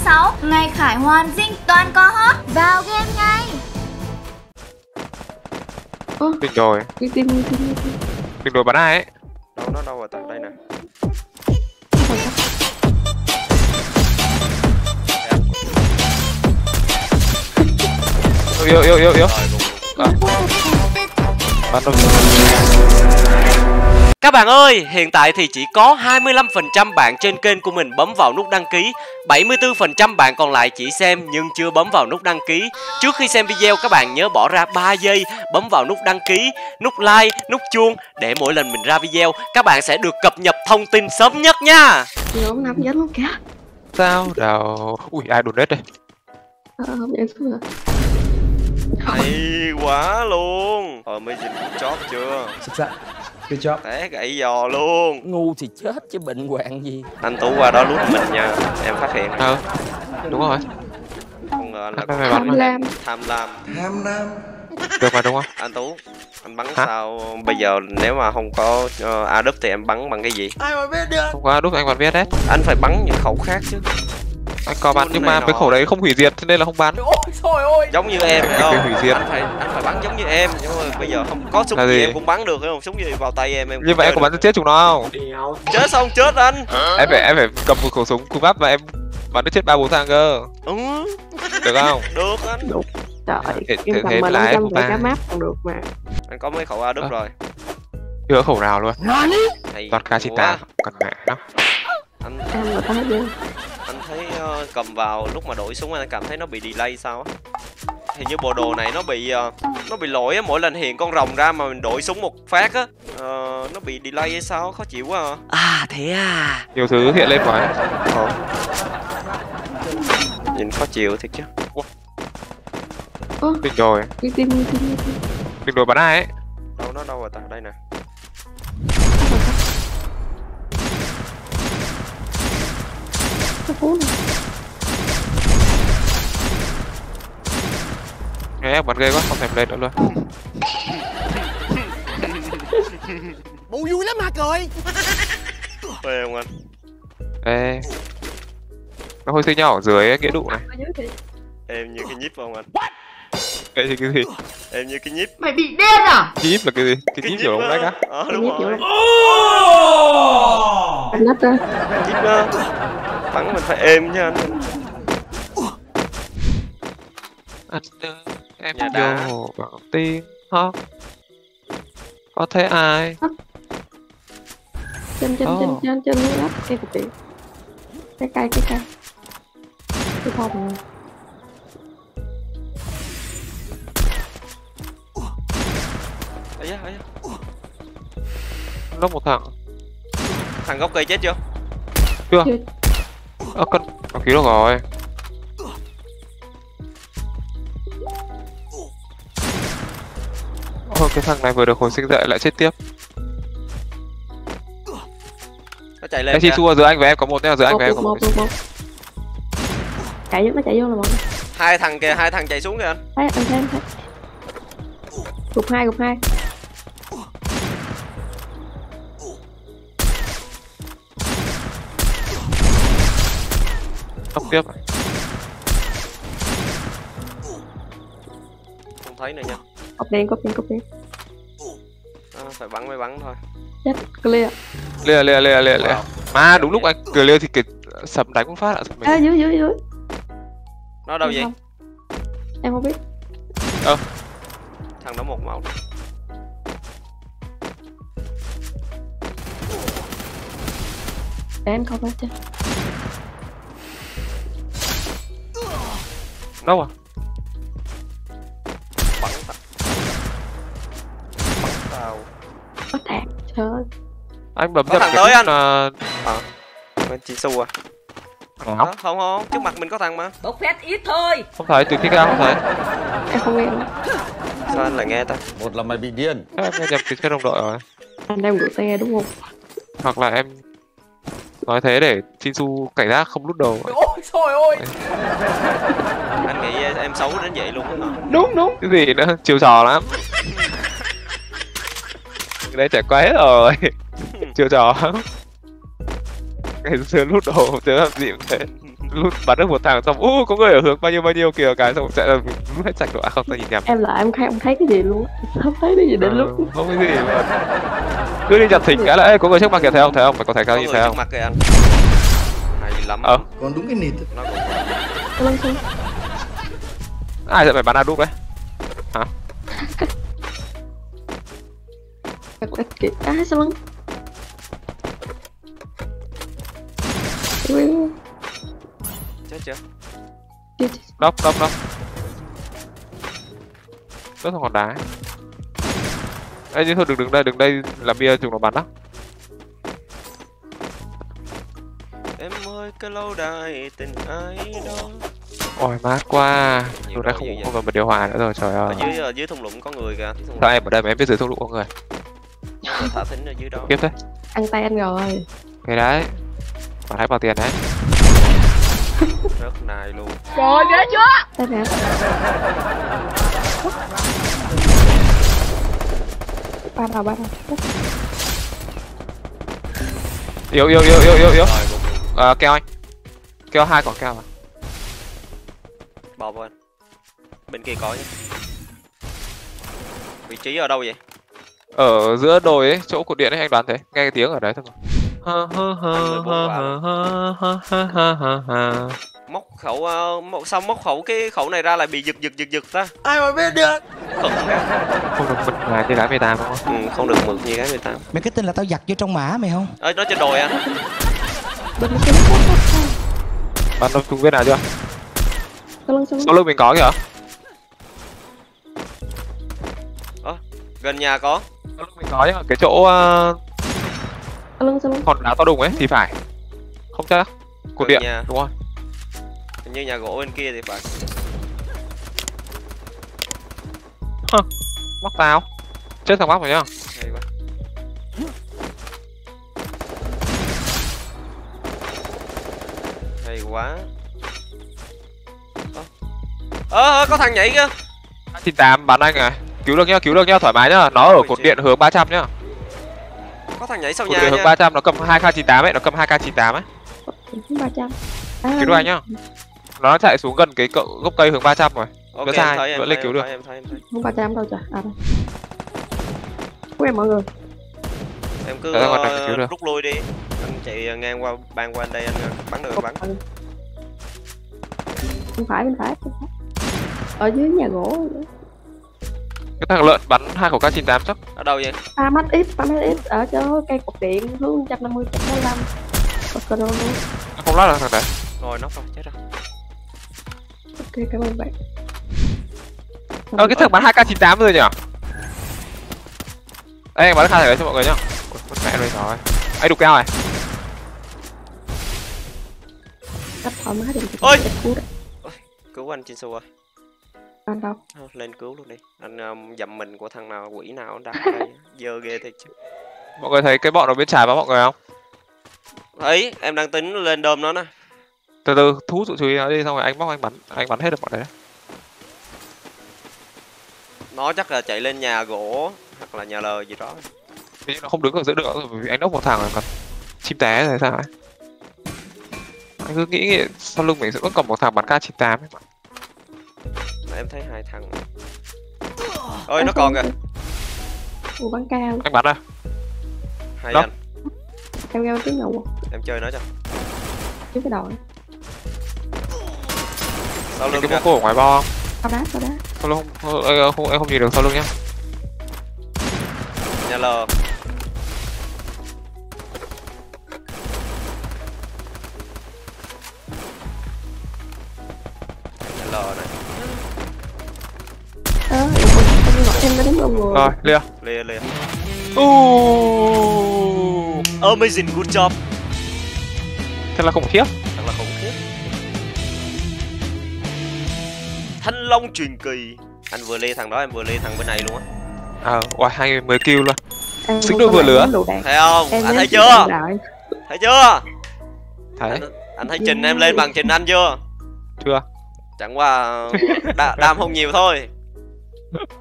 6, ngày khải hoàn dinh toàn có hot. Vào game ngay. Đỉnh rồi. Đỉnh rồi bắn ai ấy. Đâu rồi ta? Đây nè. Yêu. Bắn đâu. Các bạn ơi, hiện tại thì chỉ có 25% bạn trên kênh của mình bấm vào nút đăng ký, 74% bạn còn lại chỉ xem nhưng chưa bấm vào nút đăng ký. Trước khi xem video các bạn nhớ bỏ ra 3 giây bấm vào nút đăng ký, nút like, nút chuông để mỗi lần mình ra video các bạn sẽ được cập nhật thông tin sớm nhất nha. Nhóm nắm dính luôn kìa. Sao đâu. Ui ai đồn đất đây. Không nhận xuống rồi. Hay quá luôn. Rồi mới dính chót chưa? Xuất sắc. Good job. Té gãy giò luôn. Ngu thì chết chứ bệnh hoạn gì. Anh Tú qua đó lút mình nha. Em phát hiện. Đúng rồi. Không ngờ anh là tham lam. Được mà đúng không? Anh Tú, anh bắn sao bây giờ nếu mà không có ADUP thì em bắn bằng cái gì? Ai mà biết được. Không có ADUP anh bắn VSS. Anh phải bắn những khẩu khác chứ. Anh có bắn nhưng mà cái khẩu đấy không hủy diệt cho nên là không bắn. Ôi trời ơi. Giống như em phải không? Hủy diệt. Anh phải bắn giống như em, nhưng mà bây giờ không có súng gì em cũng bắn được, không? Súng gì vào tay em như vậy em có bắn chết chúng nó không? Chết xong chết anh. Em phải cầm một khẩu súng cung cấp và em bắn được chết 3-4 thằng cơ. Được không? Được anh. Được. Trời, em cầm mà 500 về cá map còn được mà. Anh có mấy khẩu ADUP rồi. Chưa khẩu nào luôn. Toàn K98 còn mẹ nó. Anh mà ta hết đi. Anh thấy cầm vào lúc mà đổi súng anh cảm thấy nó bị delay sao á? Thì như bộ đồ này nó bị lỗi á, mỗi lần hiện con rồng ra mà mình đổi súng một phát á, nó bị delay hay sao, khó chịu quá à. À thế à. Nhiều thứ hiện lên quá. Nhìn khó chịu thiệt chứ. Đỉnh rồi. Đỉnh rồi bắn ai ấy. Đâu rồi ta? Đây nè. Nghe bắn ghê quá, không thèm lên nữa luôn. Bộ vui lắm hả cười. Phê không anh? Ê. Nó hơi xây nhỏ ở dưới ấy, nghĩa đụ này. Em như cái nhíp không anh? Ê thì cái gì? Em như cái nhíp. Mày bị điên à? Nhíp là cái gì? Cái nhíp kiểu lông lách á? Đúng rồi. Anh nách ra. Nhíp đó. Bắn mình phải êm nha anh. Anh em vô bảo tim hóc. Có thấy ai? Trên lắp cây cục điện. Cái cây. Cái phòng. Ấy da. Nó một thằng. Thằng gốc cây chết chưa? Chưa. Con cứu được rồi. Cái thằng này vừa được hồi sinh dậy lại chết tiếp. Nó chạy lên. Em xua giữa anh và em có một, giữa anh và em có một. Chạy nó chạy vô là một. Hai thằng kìa, hai thằng chạy xuống kìa anh. Thấy anh thấy. Gục hai. Tóc tiếp. Không thấy nữa nha. Cột đen. Phải bắn mới bắn thôi. Chết, clear. Wow. Mà đúng lúc anh clear thì cái sầm đánh cũng phát ạ. Dưới. Nó đâu vậy? Em không biết. Thằng đó một máu. Để em không hết chứ. Đâu à? Bắn tao. Có tạc, trời ơi. Anh bấm có nhập thằng tới anh. Bên chị Su à? Không, trước mặt mình có thằng mà. Bốc phét ít thôi. Không thấy, từ khi cao không thấy. Em không nghe. Sao anh lại nghe ta? Một là mày bị điên. Em nghe nhầm từ xe đồng đội rồi. Anh đang gửi xe đúng không? Hoặc là em nói thế để Shinsu cảnh giác không lút đầu. Ôi trời ơi. Anh nghĩ em xấu đến vậy luôn hả? Đúng. Cái gì nữa, chiều trò lắm. Cái đấy trải qua hết rồi. Chiều trò lắm. Ngày xưa lút đầu chứ làm gì cũng thế. lút bắn được một thằng xong có người ở hướng bao nhiêu kìa cái xong sẽ lút hết sạch rồi. À không, tôi nhìn nhầm. Em là em không thấy cái gì luôn, không thấy cái gì đến lúc. Không cái gì luôn. Cứ đi chặt thịt cái là ê, có người trước mặt kìa, thấy không? Mày có thấy cái gì thấy không? Trước mặt kìa anh. Hay lắm. Còn đúng cái nịt. Lên xuống. Ai dạy mày bắn Aduk đấy? Hả? Sao lưng? Chết chưa? Đốc. Rất là hòn đá. Ê nhưng thôi đừng đây làm bia chúng nó bắn đó. Em ơi cái lâu đài tình ai đó. Ôi mát quá. Lúc nãy không cần bật điều hòa nữa rồi, trời ơi. Ở dưới thung lũng có người kìa. Sao em ở đây mà em biết dưới thung lũng có người? Thả thính ở dưới đó. Tiếp thế. Ăn tay anh rồi. Cái đấy. Bạn hãy bao tiền đấy. Rất nài luôn. Trời ghê chưa? Đây nè. Ba đầu. Yếu. Keo anh. Keo 2 còn keo à? Bò anh. Bên kia có nhé. Vị trí ở đâu vậy? Ở giữa đồi ấy, chỗ cột điện ấy, anh đoán thế. Nghe cái tiếng ở đấy thôi mà. Móc khẩu sao móc khẩu cái khẩu này ra lại bị giật ta. Ai mà biết được. Không được mượt mà như gái 18 đúng không? Ừ, không được mượt như gái 18. Mày cái tin là tao giặt vô trong mã mày không? Nó trên đồi anh. Bạn đâu chúng biết nào chưa? Sau lưng mình có kìa. Gần nhà có. Sau lưng mình có nhá, cái chỗ hòn đá to đùng ấy thì phải. Không chắc. Cột điện, đúng không? Hình như nhà gỗ bên kia thì phải. Móc tao. Chết thằng móc rồi nhá. Hay quá. Hay quá. Có thằng nhảy kìa. 98 bắn anh à. Cứu được nhá, thoải mái nhá. Nó ở cột điện hướng 300 nhá. Có thằng nhảy sau Cột nhà điện nha. hướng 300 nó cầm 2k98 ấy, nó cầm 2k98 ấy. 300. Cứu được anh nhá. Nó chạy xuống gần cái gốc cây hướng 300 rồi. Ok, Vẫn sai, vẫn lên cứu được. Em thấy. Không 300 đâu trời. À đây. Của em mọi người. Em cứ rút lui đi. Anh chạy ngang qua ban qua đây anh bắn được bắn. Bên phải. Ở dưới nhà gỗ. Cái thằng lợn bắn 2 khẩu K98 chắc. Ở đâu vậy? Mắt ít ở chỗ cây cột điện hướng 150 155. Còn đâu nữa. Không lát là thằng đấy. Rồi nóc rồi, chết rồi. Ok, cảm ơn bạn. Cái thằng bắn 2k98 rồi nhỉ? Ê, anh bắn được 2 thằng đấy cho mọi người nhá. Mất mẹ rồi rồi. Anh đục keo này. Cắt thoải mái đi. Ôi! Cứu anh Chinsu ơi. Anh đâu? Lên cứu luôn đi. Anh dậm mình của thằng nào quỷ nào đặt ở đây. Dơ ghê thiệt chứ. Mọi người thấy cái bọn nó bên trái bắn mọi người không? Thấy, em đang tính lên đơm nó nè. Từ từ thu sự chú ý nó đi xong rồi anh bóc anh bắn hết được bọn đấy. Nó chắc là chạy lên nhà gỗ hoặc là nhà lờ gì đó. Thế nhưng nó không đứng ở giữa được bởi vì anh đốc một thằng rồi còn chim té rồi sao ấy. Anh cứ nghĩ sau lưng mình sẽ vẫn còn một thằng bắn K98 ấy mà. Mà em thấy 2 thằng. Ôi nó còn kìa. Ủa bắn cao. Anh bắn à? Hay đó. Anh. Em nghe tiếng nổ. Em chơi nó cho. Trước cái đầu ấy. Sau lưng cái bóng cổ ở ngoài bo không? Sau đá. Sau lưng không, em không nhìn được sau lưng nhá. Nhà lờ. Nhà lờ này. Em đã đúng rồi. Rồi, lia. Amazing good job. Thật là khủng khiếp. Thật là khủng khiếp. Thanh Long truyền kỳ. Anh vừa lê thằng đó, em vừa lê thằng bên này luôn á. Wow, 20 kill luôn. Xứng đôi vừa lửa. Thấy không? Anh thấy chưa? Thấy chưa? Thấy. Anh thấy trình em lên bằng trình anh chưa? Chưa. Chẳng qua đam không nhiều thôi.